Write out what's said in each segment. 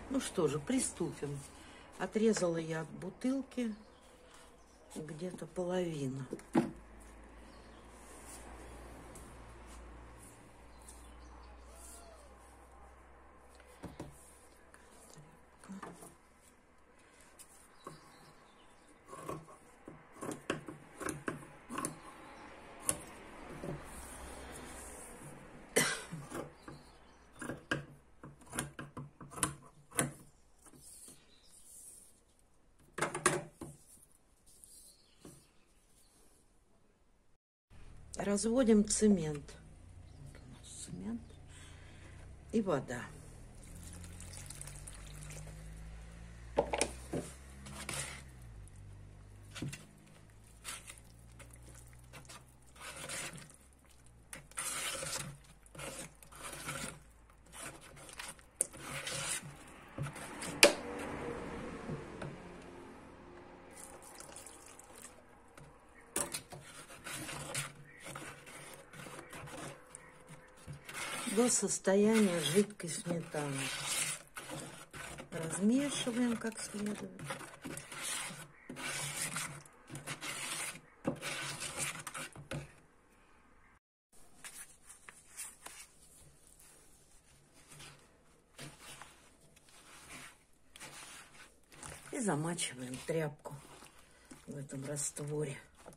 Ну что же, приступим. Отрезала я от бутылки где-то половину. Разводим цемент. Цемент и вода. До состояния жидкой сметаны. Размешиваем как следует. И замачиваем тряпку в этом растворе.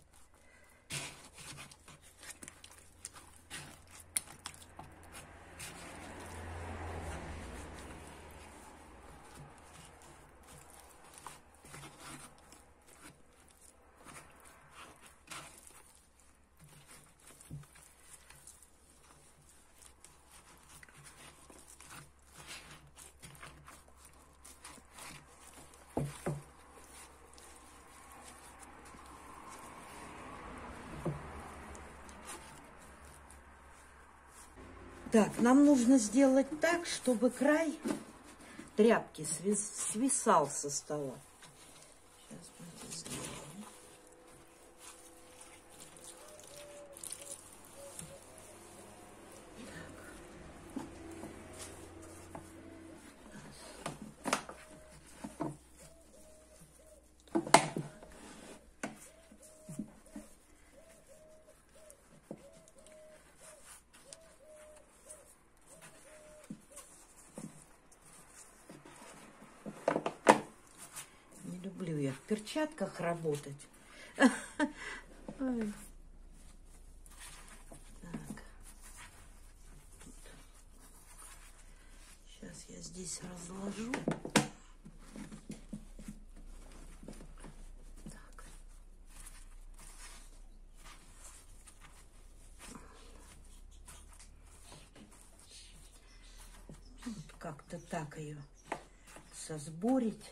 Так, нам нужно сделать так, чтобы край тряпки свисал со стола. Сейчас мы это сделаем. Люблю я в перчатках работать. Ой. Так. Сейчас я здесь разложу. Так. Вот как-то так ее сосборить.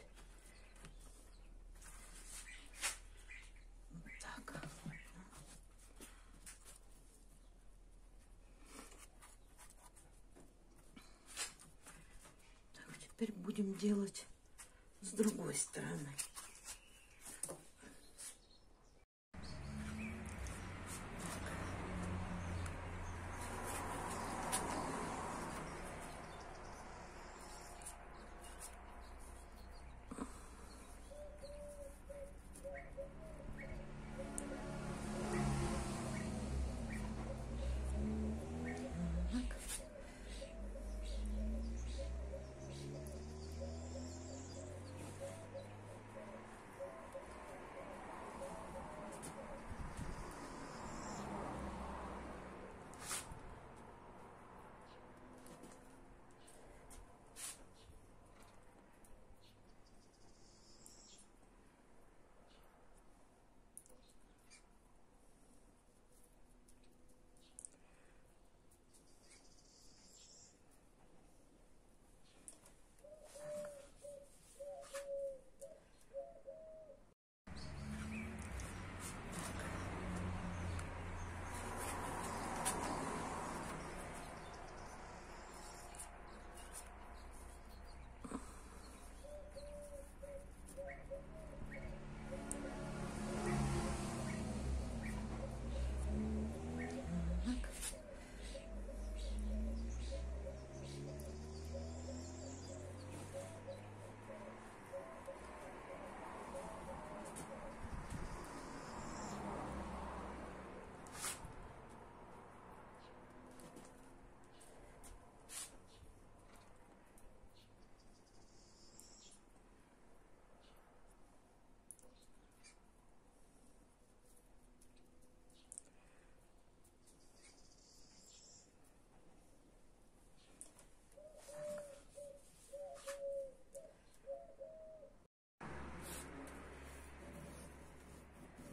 Теперь будем делать с другой стороны.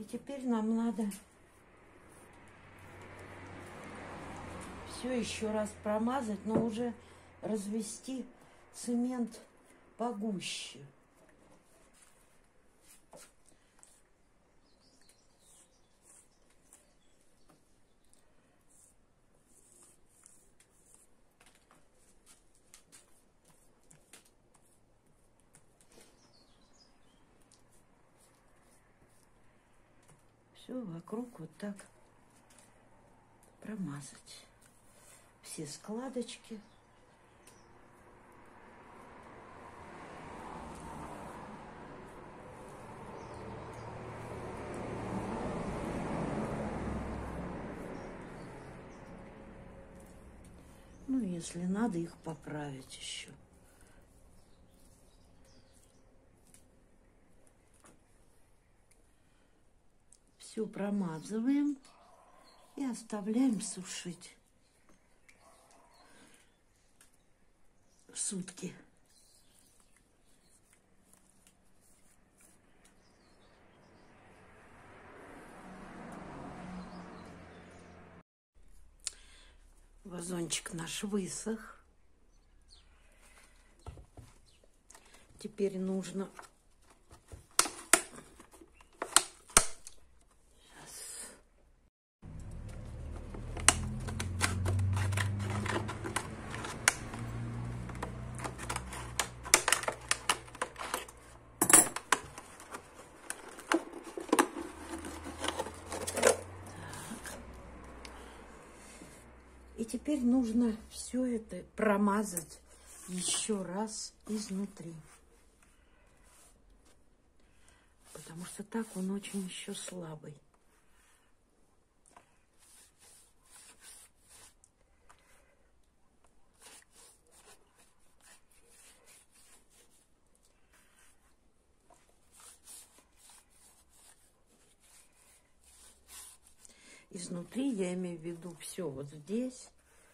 теперь нам надо все еще раз промазать, но уже развести цемент погуще. Все вокруг вот так промазать. Все складочки. Ну, если надо, их поправить еще. Все промазываем и оставляем сушить сутки. Вазончик наш высох. Теперь нужно и теперь нужно все это промазать еще раз изнутри. Потому что так он очень еще слабый. Изнутри я имею в виду все вот здесь.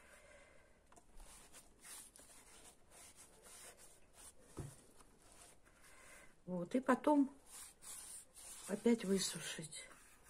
Вот, и потом опять высушить.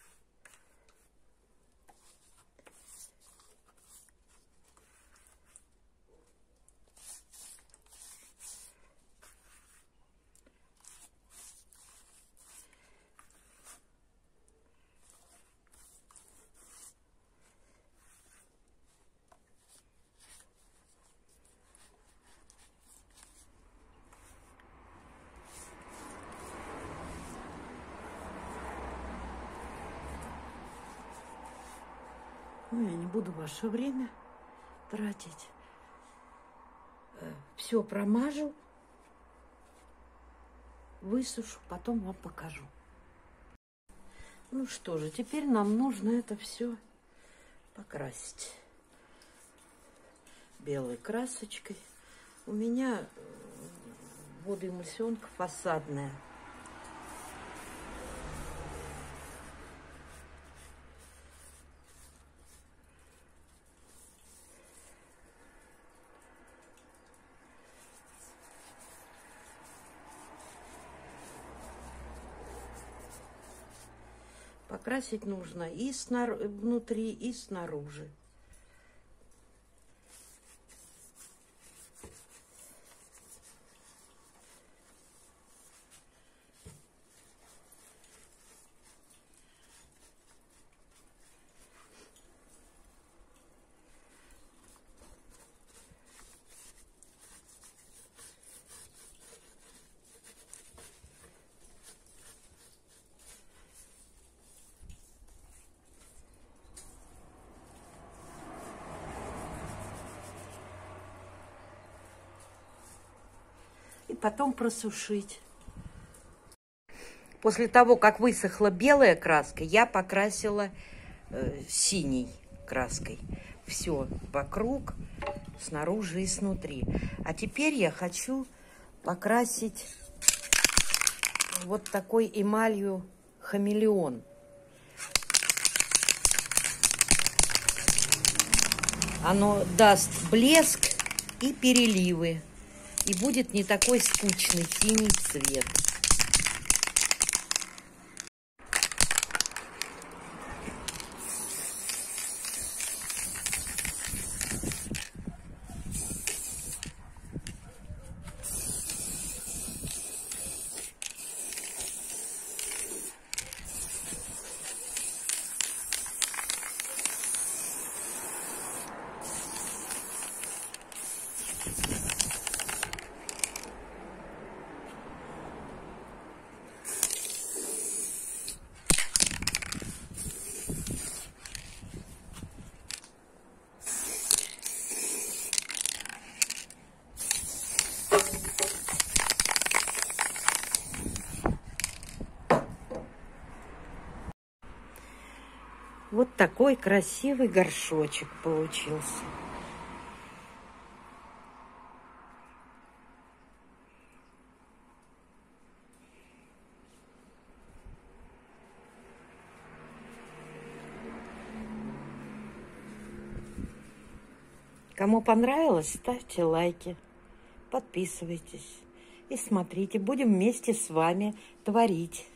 Ну, я не буду ваше время тратить. Все промажу, высушу, потом вам покажу. Ну что же, теперь нам нужно это все покрасить белой красочкой. У меня водоэмульсионка фасадная. Покрасить нужно и внутри, и снаружи. И потом просушить. После того, как высохла белая краска, я покрасила синей краской. Все вокруг, снаружи и снутри. А теперь я хочу покрасить вот такой эмалью хамелеон. Оно даст блеск и переливы. И будет не такой скучный синий цвет. Вот такой красивый горшочек получился. Кому понравилось, ставьте лайки, подписывайтесь и смотрите. Будем вместе с вами творить.